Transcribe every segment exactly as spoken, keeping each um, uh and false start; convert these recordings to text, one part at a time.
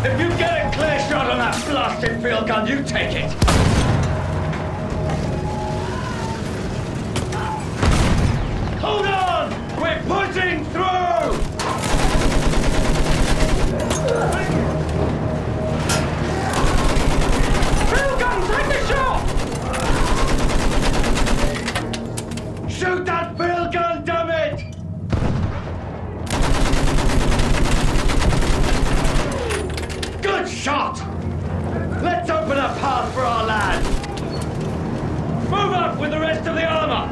If you get a clear shot on that blasted field gun, you take it. Hold on! We're pushing through! Field gun, take the shot! Shoot that field gun, damn it! Good shot! Let's open a path for our lad! Move up with the rest of the armor!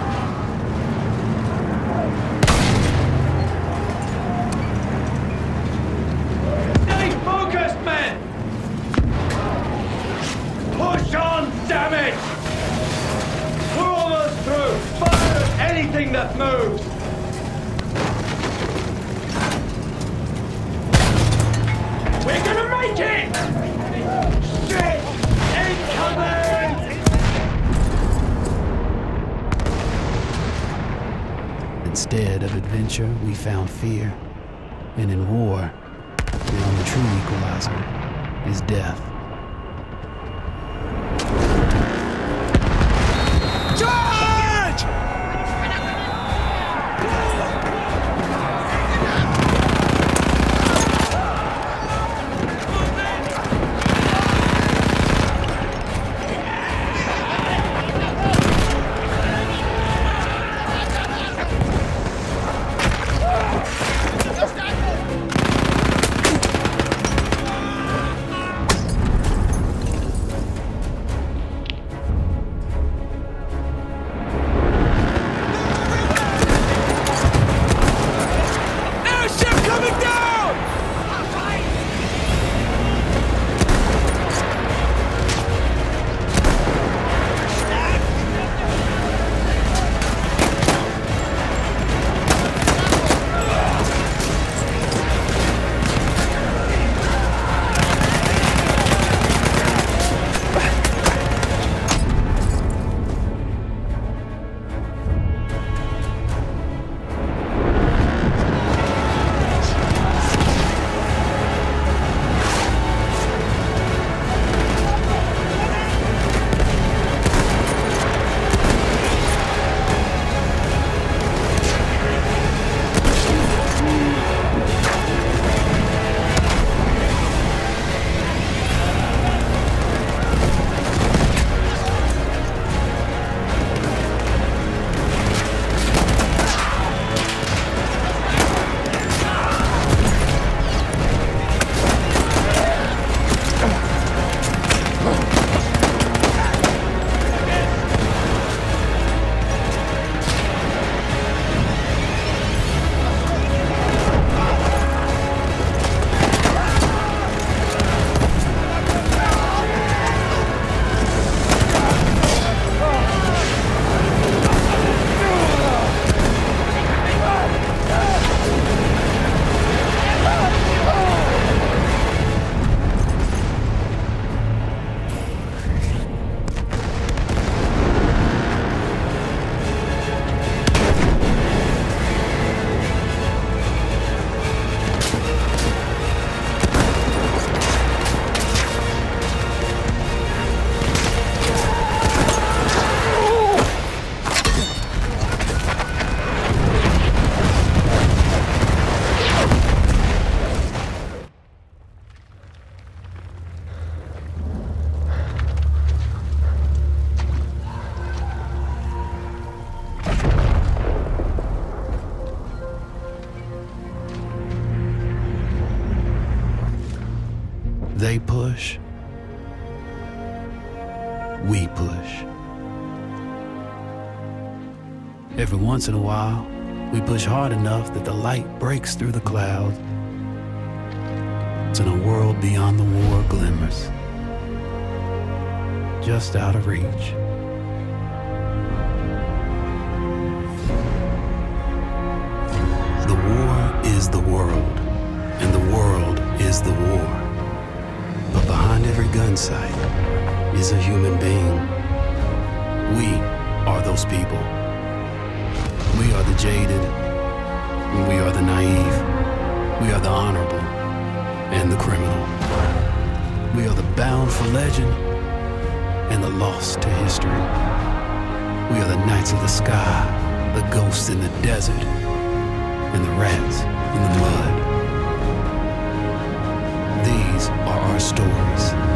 Stay focused, men! Push on, damn it! We're almost through! Fire at anything that moves! We're gonna make it! Shit! Incoming! Instead of adventure, we found fear. And in war, the only true equalizer is death. Charge! They push. We push. Every once in a while, we push hard enough that the light breaks through the clouds. And a world beyond the war glimmers, just out of reach. The war is the world, and the world is the war. But behind every gun sight is a human being. We are those people. We are the jaded, we are the naive, we are the honorable and the criminal. We are the bound for legend and the lost to history. We are the knights of the sky, the ghosts in the desert, and the rats in the mud. These are our stories.